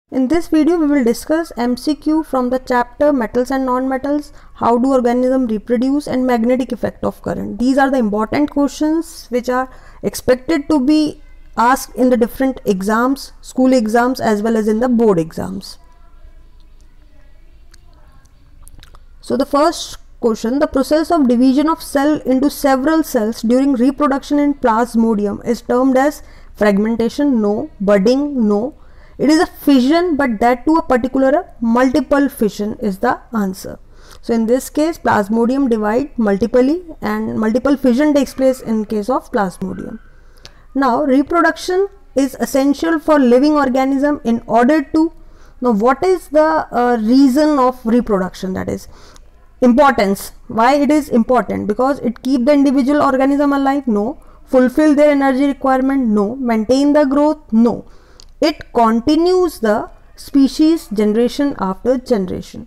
In this video, we will discuss MCQ from the chapter Metals and Non-Metals, how do organisms reproduce, and magnetic effect of current. These are the important questions which are expected to be asked in the different exams, school exams as well as in the board exams. So the first question, the process of division of cell into several cells during reproduction in Plasmodium is termed as fragmentation, no. Budding, no. It is a fission, but that to a particular multiple fission is the answer. So in this case, Plasmodium divide multiply and multiple fission takes place in case of Plasmodium. Now reproduction is essential for living organism in order to, now what is the reason of reproduction, that is importance. Why it is important? Because it keep the individual organism alive, no. Fulfill their energy requirement, no. Maintain the growth, no. It continues the species generation after generation.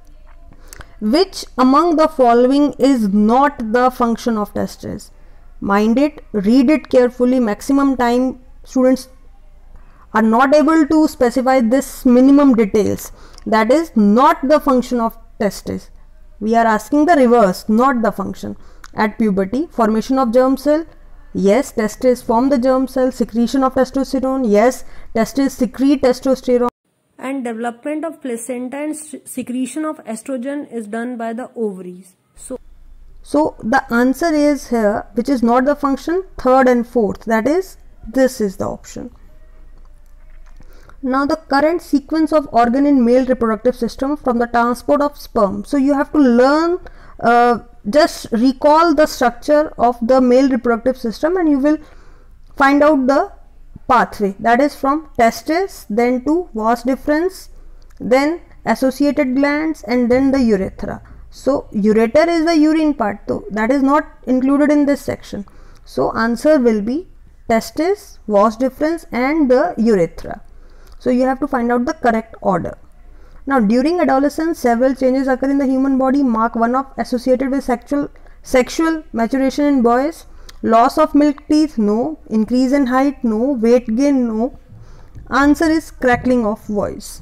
Which among the following is not the function of testes? Mind it, read it carefully. Maximum time students are not able to specify this minimum details. That is not the function of testes. We are asking the reverse, not the function. At puberty, formation of germ cell. Yes, testes form the germ cell. Secretion of testosterone. Yes, testes secrete testosterone. And development of placenta and secretion of estrogen is done by the ovaries. So the answer is here, which is not the function, third and fourth. That is, this is the option. Now the current sequence of organ in male reproductive system from the transport of sperm. So you have to learn, just recall the structure of the male reproductive system and you will find out the pathway. That is from testes, then to vas deferens, then associated glands, and then the urethra. So ureter is the urine part, though that is not included in this section. So answer will be testes, vas deferens, and the urethra. So you have to find out the correct order. Now during adolescence, several changes occur in the human body. Mark 1 of associated with sexual maturation in boys. Loss of milk teeth, no. Increase in height, no. Weight gain, no. Answer is crackling of voice.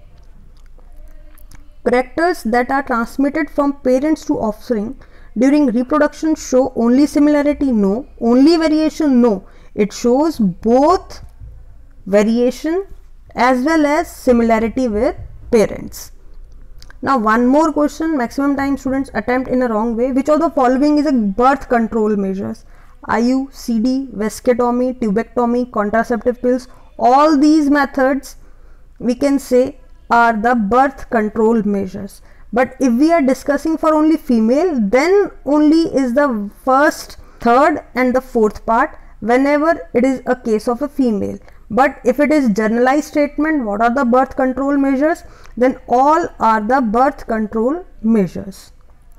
Characters that are transmitted from parents to offspring during reproduction show only similarity, no. Only variation, no. It shows both variation as well as similarity with parents. Now one more question, maximum time students attempt in a wrong way. Which of the following is a birth control measures? IUCD, vasectomy, tubectomy, contraceptive pills. All these methods we can say are the birth control measures. But if we are discussing for only female, then only is the first, third and the fourth part whenever it is a case of a female. But if it is generalized statement, what are the birth control measures? Then all are the birth control measures.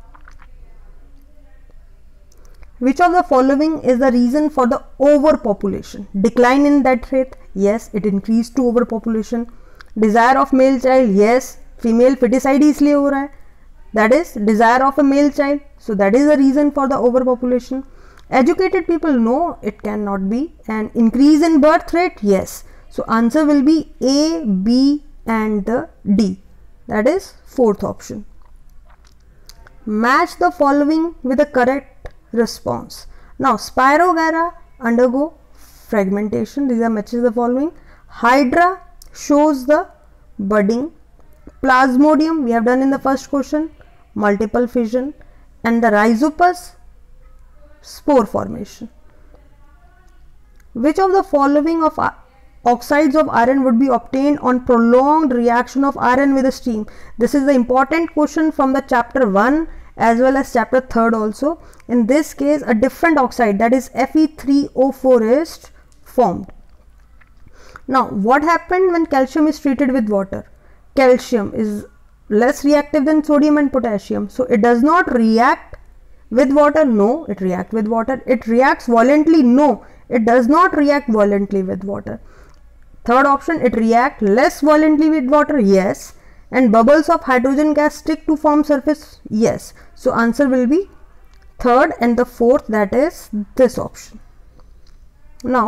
Which of the following is the reason for the overpopulation? Decline in death rate? Yes, it increased to overpopulation. Desire of male child? Yes, female feticide इसलिए हो रहा है. That is desire of a male child. So that is the reason for the overpopulation. Educated people? No, it cannot be. And increase in birth rate? Yes. So answer will be A, B and the D. That is fourth option. Match the following with the correct response. Now Spirogyra undergo fragmentation. These are matches the following. Hydra shows the budding. Plasmodium we have done in the first question, multiple fission, and the Rhizopus spore formation. Which of the following of oxides of iron would be obtained on prolonged reaction of iron with a steam? This is the important question from the chapter 1 as well as chapter 3 also. In this case, a different oxide, that is Fe3O4 is formed. Now what happened when calcium is treated with water? Calcium is less reactive than sodium and potassium, so it does not react with water. No, it reacts with water. It reacts violently. No, it does not react violently with water. Third option, it reacts less violently with water. Yes. And bubbles of hydrogen gas stick to form surface. Yes. So answer will be third and the fourth, that is this option. Now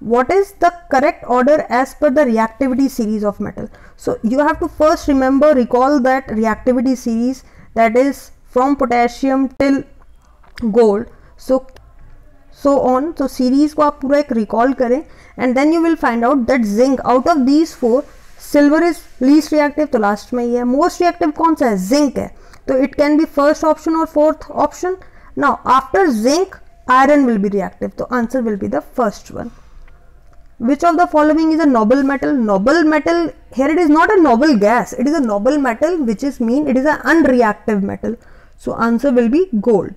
what is the correct order as per the reactivity series of metal? So you have to first recall that reactivity series, that is from potassium till gold, so on. So series को आप पूरा एक recall करें, and then you will find out that zinc, out of these four, silver is least reactive, तो last में ही है. most reactive कौन सा है? zinc है, तो it can be first option or fourth option. Now after zinc, iron will be reactive, so answer will be the first one. Which of the following is a noble metal? Noble metal, here it is not a noble gas, it is a noble metal, which is mean it is an unreactive metal, so answer will be gold.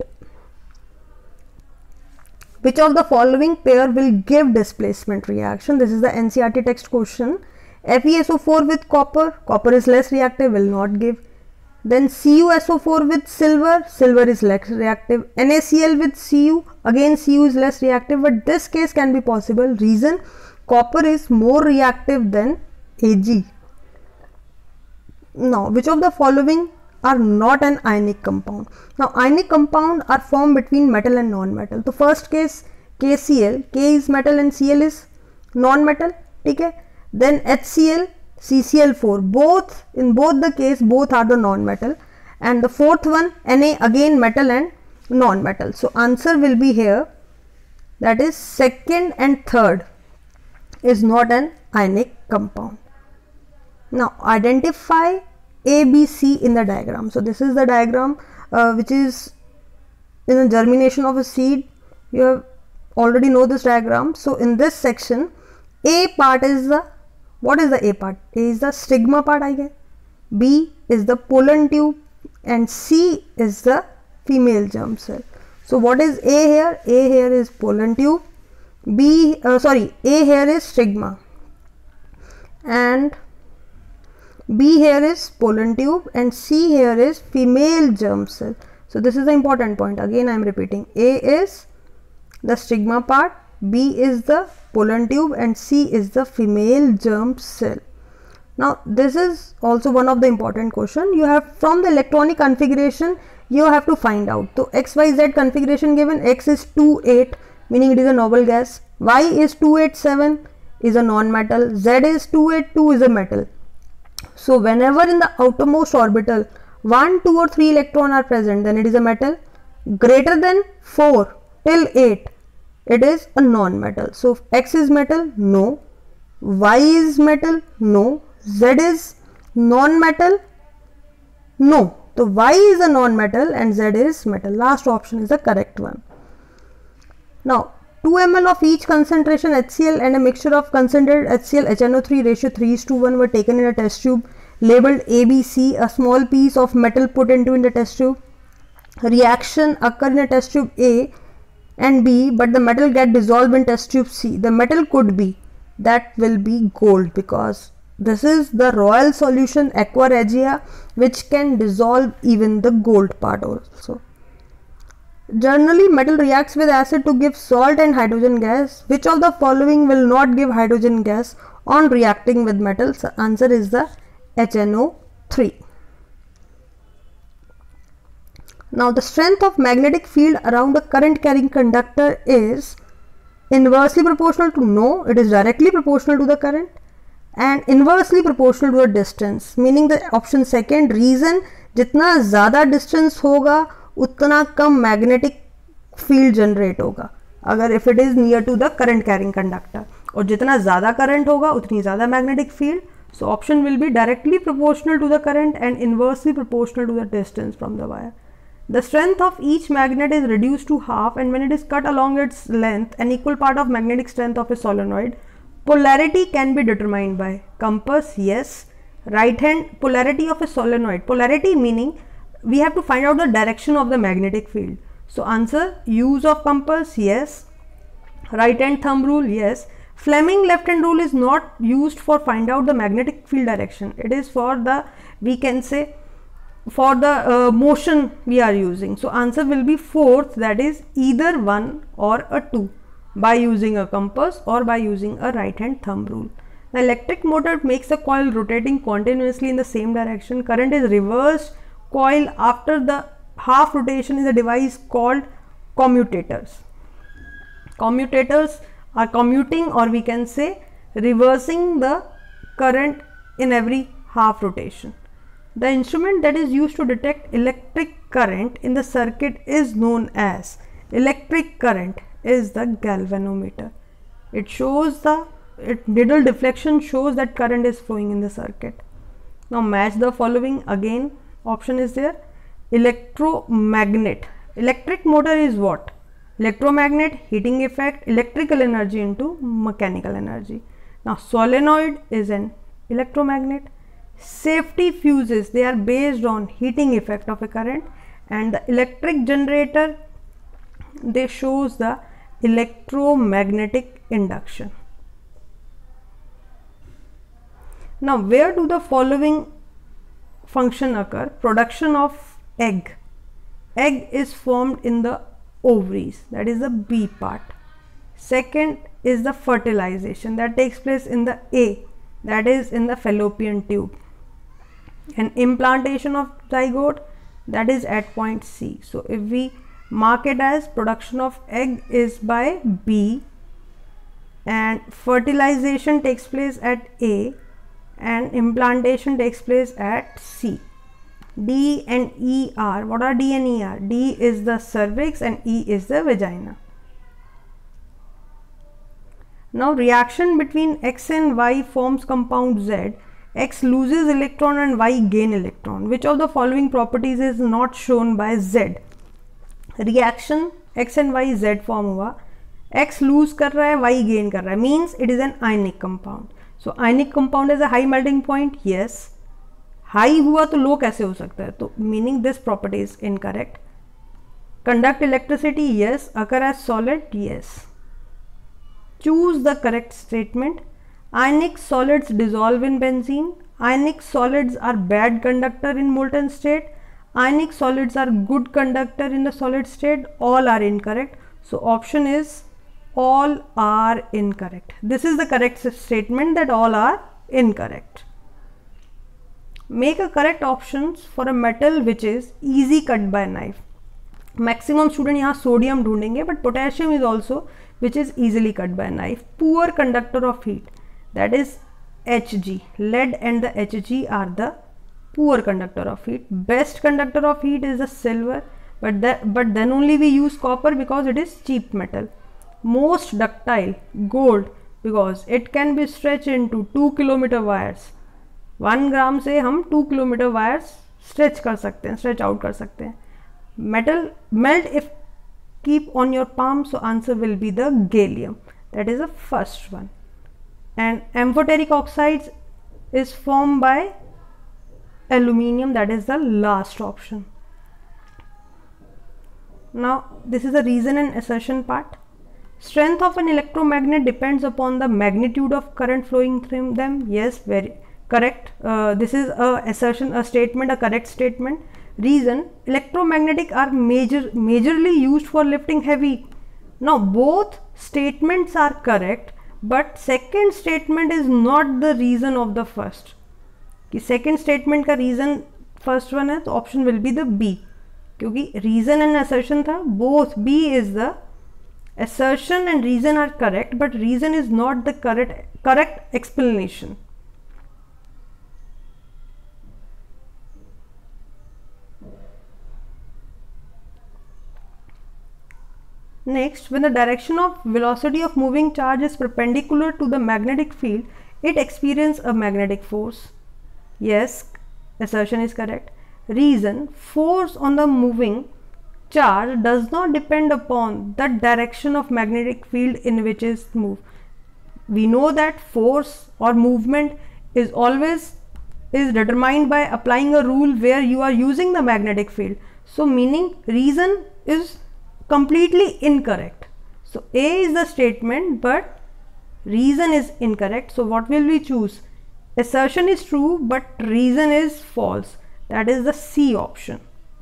Which of the following pair will give displacement reaction? This is the NCERT text question. FeSO4 with copper, copper is less reactive, will not give. Then CuSO4 with silver, silver is less reactive. NaCl with Cu, again Cu is less reactive, but this case can be possible. Reason, copper is more reactive than Ag. Now, which of the following are not an ionic compound? Now, ionic compound are formed between metal and non-metal. So, first case KCl, K is metal and Cl is non-metal, okay? Then HCl, CCl4, in both the case, both are the non-metal. And the fourth one, Na, again metal and non-metal. So, answer will be here, that is second and third is not an ionic compound. Now, identify A, B, C in the diagram. So, this is the diagram which is in the germination of a seed. You have already know this diagram. So, in this section, A part is the, what is the A part? A is the stigma part, I guess. B is the pollen tube and C is the female germ cell. So, what is A here? A here is pollen tube. A here is stigma and B here is pollen tube and C here is female germ cell. So, this is the important point. Again I am repeating, A is the stigma part, B is the pollen tube and C is the female germ cell. Now, this is also one of the important question. You have from the electronic configuration, you have to find out. So, XYZ configuration given, X is 2,8, meaning it is a noble gas, Y is 287 is a non-metal, Z is 282 is a metal. So, whenever in the outermost orbital 1, 2 or 3 electron are present, then it is a metal. Greater than 4 till 8, it is a non-metal. So, X is metal? No. Y is metal? No. Z is non-metal? No. So, Y is a non-metal and Z is metal. Last option is the correct one. Now, 2 ml of each concentration HCl and a mixture of concentrated HCl HNO3 ratio 3:1 were taken in a test tube labeled ABC. A small piece of metal put into in the test tube. Reaction occur in a test tube A and B, but the metal get dissolved in test tube C. The metal could be, that will be gold, because this is the royal solution aqua regia, which can dissolve even the gold part also. Generally, metal reacts with acid to give salt and hydrogen gas. Which of the following will not give hydrogen gas on reacting with metal? So, answer is the HNO3. Now, the strength of magnetic field around a current carrying conductor is inversely proportional to, no, it is directly proportional to the current, and inversely proportional to the distance, meaning the option second. Reason, जितना ज़्यादा distance होगा उतना कम magnetic field generate होगा, अगर if it is near to the current carrying conductor, और जितना ज़्यादा current होगा उतनी ज़्यादा magnetic field. So option will be directly proportional to the current and inversely proportional to the distance from the wire. The strength of each magnet is reduced to half, and when it is cut along its length, an equal part of magnetic strength of a solenoid. Polarity can be determined by compass, yes. Right hand polarity of a solenoid. Polarity meaning we have to find out the direction of the magnetic field. So, answer use of compass, yes. Right hand thumb rule, yes. Fleming left hand rule is not used for find out the magnetic field direction. It is for the, we can say, for the motion we are using. So, answer will be fourth, that is either 1 or a 2, by using a compass or by using a right hand thumb rule. The electric motor makes the coil rotating continuously in the same direction. Current is reversed coil after the half rotation is a device called commutators. Commutators are commuting, or we can say reversing the current in every half rotation. The instrument that is used to detect electric current in the circuit is known as electric current is the galvanometer. It shows needle deflection shows that current is flowing in the circuit. Now match the following. Again option is there. Electromagnet. Electric motor is what? Electromagnet, heating effect, electrical energy into mechanical energy. Now solenoid is an electromagnet. Safety fuses, they are based on heating effect of a current, and the electric generator, they shows the electromagnetic induction. Now where do the following function occur? Production of egg. Egg is formed in the ovaries, that is the B part. Second is the fertilization, that takes place in the A, that is in the fallopian tube. And implantation of zygote, that is at point C. So if we mark it as production of egg is by B, and fertilization takes place at A, and implantation takes place at C. D and E are, what are D and E are? D is the cervix and E is the vagina. Now reaction between X and Y forms compound Z. X loses electron and Y gain electron. Which of the following properties is not shown by Z? Reaction X and Y Z form हुआ, X lose कर रहा है, Y gain कर रहा है, means it is an ionic compound. So ionic compound is a high melting point. Yes. High हुआ तो low कैसे हो सकता है? तो meaning this property is incorrect. Conduct electricity, yes. Occur as solid, yes. Choose the correct statement. Ionic solids dissolve in benzene. Ionic solids are bad conductor in molten state. Ionic solids are good conductor in the solid state. All are incorrect. So option is all are incorrect. This is the correct statement, that all are incorrect. Make a correct options for a metal which is easy cut by knife. Maximum student यहाँ sodium ढूंढेंगे, but potassium is also which is easily cut by knife. Poor conductor of heat, that is Hg. Lead and the Hg are the poor conductor of heat. Best conductor of heat is the silver, but then only we use copper because it is cheap metal. Most ductile, gold, because it can be stretched into 2 km wires. 1 ग्राम से हम 2 kilometre wires stretch कर सकते हैं, stretch out कर सकते हैं. Metal melt if keep on your palm, so answer will be the gallium, that is the first one. And amphoteric oxides is formed by aluminium, that is the last option. Now this is the reason and assertion part. Strength of an electromagnet depends upon the magnitude of current flowing through them. Yes, very correct. This is a assertion, a statement, a correct statement. Reason: electromagnetic are majorly used for lifting heavy. Now both statements are correct, but second statement is not the reason of the first. कि second statement का reason first one है, तो option will be the B, क्योंकि reason and assertion था, both B is the assertion and reason are correct, but reason is not the correct explanation. Next, when the direction of velocity of moving charge is perpendicular to the magnetic field, it experiences a magnetic force. Yes, assertion is correct. Reason: force on the moving charge does not depend upon the direction of magnetic field in which it moves. We know that force or movement is always determined by applying a rule where you are using the magnetic field. So meaning reason is completely incorrect. So A is the statement, but reason is incorrect. So what will we choose? Assertion is true, but reason is false. That is the C option.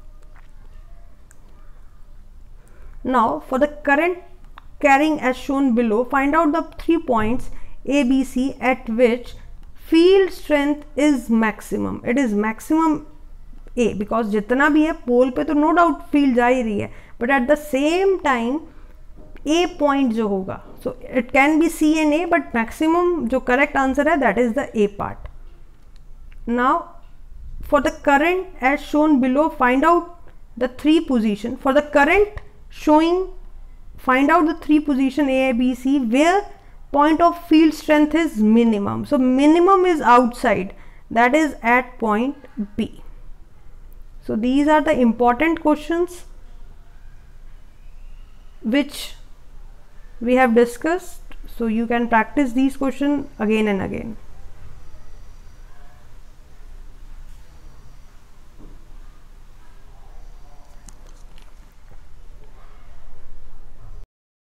Now for the current carrying as shown below, find out the 3 points A, B, C at which field strength is maximum. It is maximum A, because जितना भी है पोल पे तो no doubt field जा ही रही है, but at the same time A point जो होगा, so it can be C and A, but maximum जो करेक्ट आंसर है that is the A part. Now for the current as shown below, find out the three position. For the current showing, find out the three position A, B, C where point of field strength is minimum. So minimum is outside, that is at point B. So these are the important questions which we have discussed. So you can practice these questions again and again.